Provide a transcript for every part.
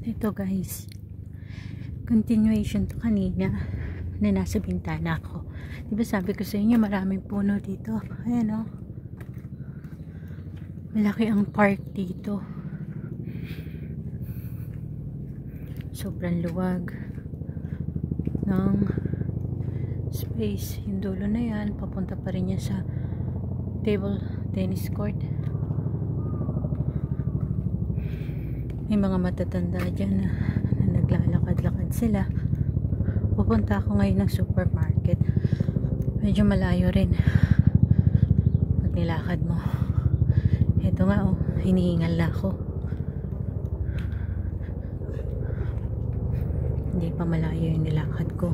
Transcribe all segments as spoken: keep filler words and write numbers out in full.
Ito guys, continuation to kanina na nasa bintana ko. Diba sabi ko sa inyo maraming puno dito. Ayan o, malaki ang park dito, sobrang luwag ng space. Yung dulo na yan papunta pa rin yan sa table tennis court. May mga matatanda dyan na, na naglalakad-lakad sila. Pupunta ako ngayon ng supermarket. Medyo malayo rin pag nilakad mo. Ito nga oh, hinihingal na ako. Hindi pa malayo yung nilakad ko.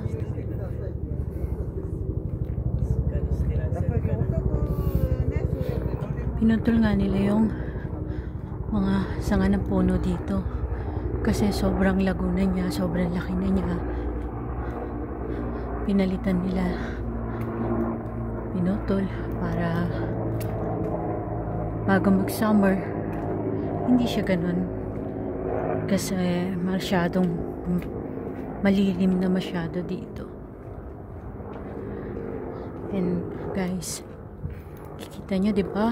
Pinutol nga nila yung mga sanga ng puno dito kasi sobrang lago na niya, sobrang laki na niya. Pinalitan nila, pinutol para bago mag summer hindi siya ganun kasi masyadong malilim na masyado dito. And guys, kikita nyo diba,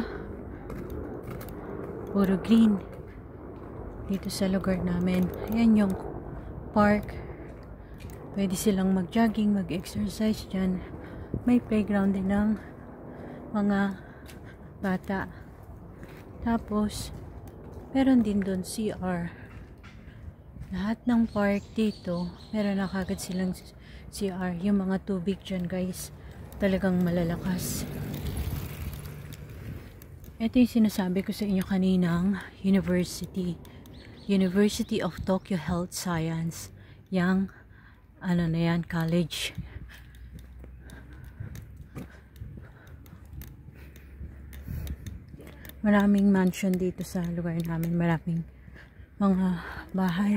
puro green dito sa lugar namin. Ayan yung park, pwede silang mag jogging, mag exercise dyan. May playground din ng mga bata, tapos meron din doon C R. Lahat ng park dito meron na kagad silang C R. Yung mga tubig dyan guys talagang malalakas. Ito yung sinasabi ko sa inyo kaninang university. University of Tokyo Health Science. Yang, ano na yan, college. Maraming mansion dito sa lugar namin. Maraming mga bahay.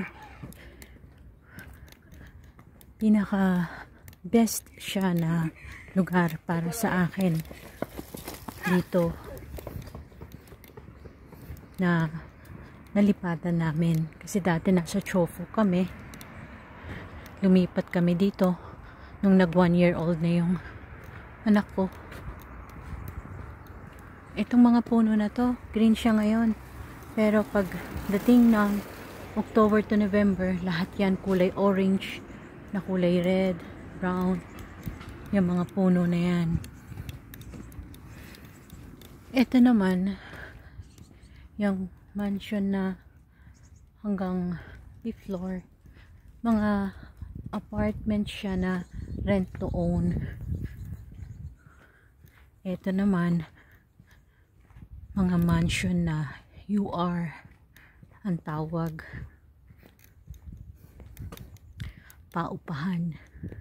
Pinaka best siya na lugar para sa akin dito na nalipatan namin. Kasi dati nasa Chofu kami. Lumipat kami dito nung nag one year old na yung anak ko. Itong mga puno na to, green siya ngayon. Pero pag dating ng October to November, lahat yan kulay orange, na kulay red, brown. Yung mga puno na yan. Ito naman, yung mansion na hanggang fifth floor, mga apartment siya na rent to own. Ito naman, mga mansion na U R ang tawag, paupahan.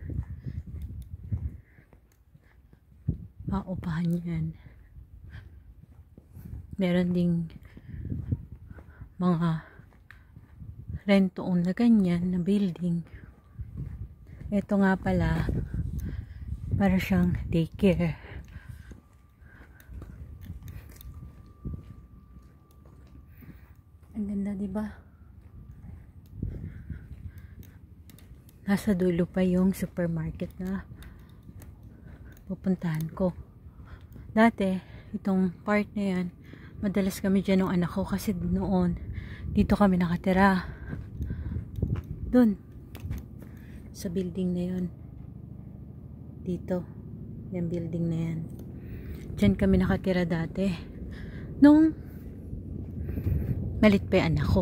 Paupahan yan. Meron ding mga rent to own na ganyan na building. Ito nga pala, para siyang daycare. Ang ganda, diba? Nasa dulo pa yung supermarket na pupuntahan ko. Dati, itong part na yan, madalas kami dyan ng anak ko kasi noon dito kami nakatira, dun sa building na yun, dito yung building na yan, dyan kami nakatira dati nung malit pa yung anak ko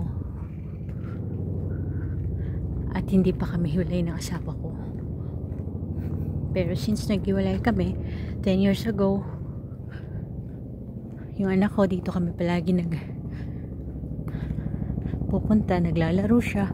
at hindi pa kami hiwalay ng asawa ko. Pero since naghiwalay kami ten years ago, yung anak ko dito kami palagi nag pupunta, naglalaro siya.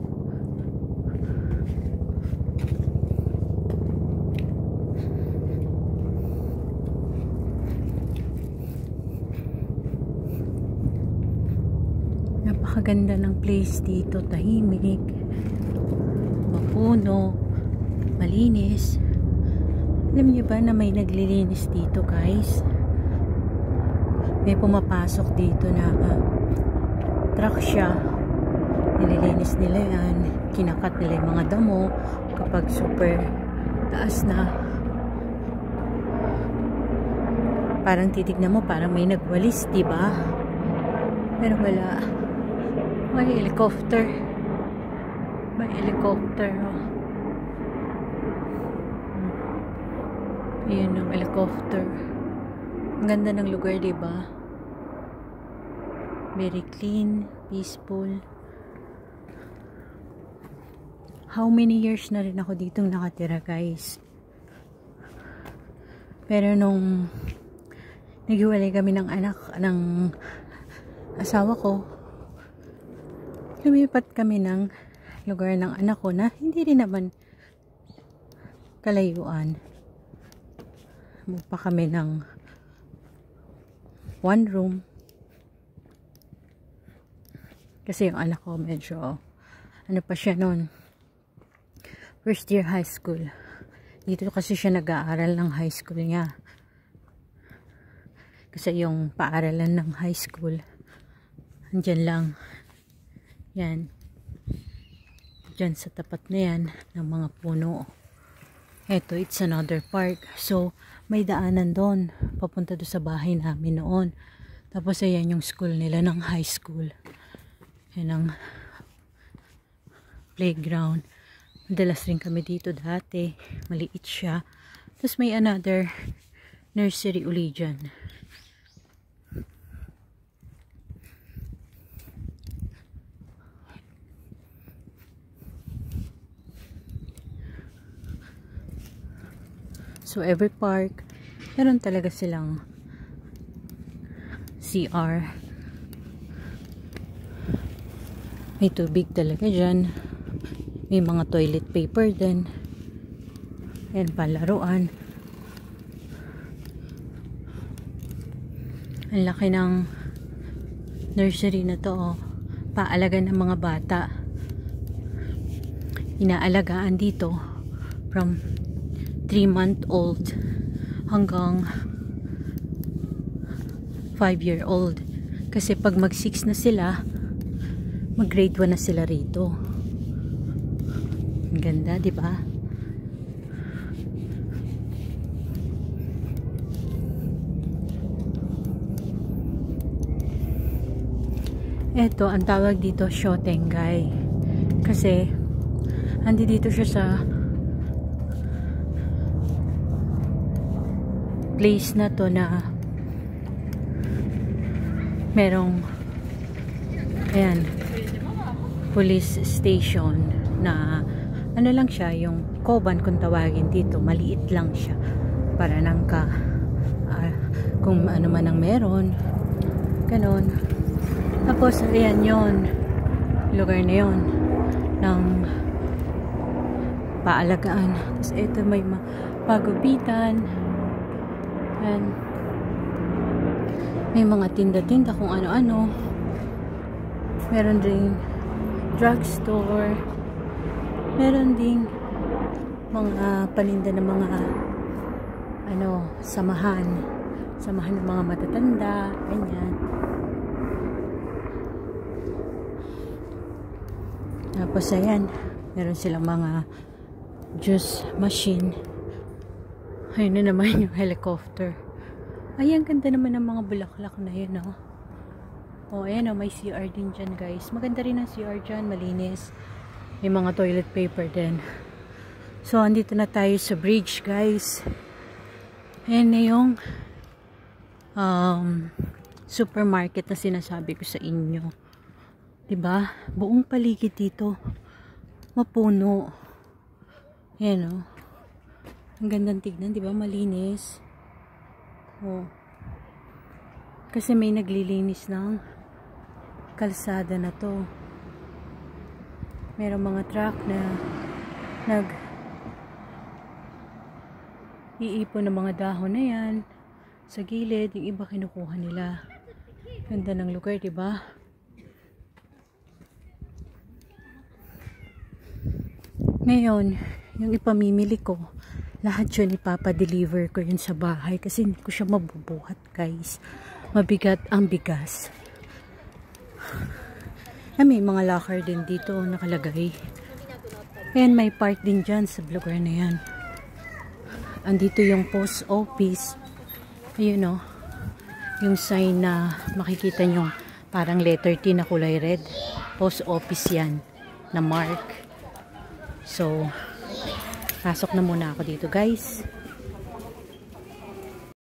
Napakaganda ng place dito, tahimik, mapuno, malinis. Alam niyo ba na may naglilinis dito guys? May pumapasok dito na uh, truck siya, nililinis nila yan, kinakat nila yung mga damo kapag super taas na. Parang titignan mo, parang may nagwalis, diba? Pero wala. May helicopter. May helicopter. Oh. Ayan ang helicopter. Ang ganda ng lugar, diba? Very clean, peaceful. How many years na rin ako ditong nakatira, guys? Pero nung naghiwalay kami ng anak, ng asawa ko, lumipat kami ng lugar ng anak ko na hindi rin naman kalayuan. Bupa kami ng one room. Kasi yung anak ko medyo, ano pa siya noon, first year high school. Dito kasi siya nag-aaral ng high school niya. Kasi yung paaralan ng high school, andyan lang. Yan. Dyan sa tapat na yan, ng mga puno. Eto, it's another park. So, may daanan doon. Papunta doon sa bahay namin noon. Tapos, ayan yung school nila ng high school. Yan ang playground. Madalas rin kami dito dati. Maliit siya. Tapos, may another nursery uli dyan. So, every park, meron talaga silang C R. May tubig talaga dyan. May mga toilet paper din. Ayan, palaruan. Ang laki ng nursery na to, oh. Paalaga ng mga bata. Inaalagaan dito from three month old hanggang five year old. Kasi pag mag six na sila, mag grade one na sila rito. Ang ganda, di ba? Eto, ang tawag dito Shotengay. Kasi andi dito siya sa place na to na merong ayan, police station na ano lang siya, yung koban kung tawagin dito, maliit lang siya para nang ka uh, kung ano man ang meron ganon. Tapos ayan yon lugar na yon ng paalagaan. Tapos ito may pagupitan. And may mga tinda-tinda kung ano-ano. Meron ding drugstore. Meron ding mga paninda ng mga ano, samahan. Samahan ng mga matatanda. Ganyan. Tapos ayan, meron silang mga juice machine. Ayun na naman yung helicopter. Ayan, ganda naman ng mga bulaklak na yun, no? Oh, ayan, oh, may C R din dyan, guys. Maganda rin ang C R dyan, malinis. May mga toilet paper din. So, andito na tayo sa bridge, guys. Ayan na yung um, supermarket na sinasabi ko sa inyo. Diba? Buong paligid dito. Mapuno. Ayan, oh. Ang gandang tignan, di ba? Malinis. Oh. Kasi may naglilinis ng kalsada na to. Merong mga truck na nag iipon ng mga dahon na yan sa gilid. Yung iba kinukuha nila. Ganda ng lugar, di ba? Ngayon, yung ipamimili ko, lahat yun ipapa-deliver ko yun sa bahay kasi hindi ko siya mabubuhat, guys. Mabigat ang bigas. Ay, may mga locker din dito nakalagay. And may park din dyan sa lugar na yan. Andito yung post office. Ayun o. Yung sign na makikita nyo parang letter T na kulay red. Post office yan na mark. So, pasok na muna ako dito guys.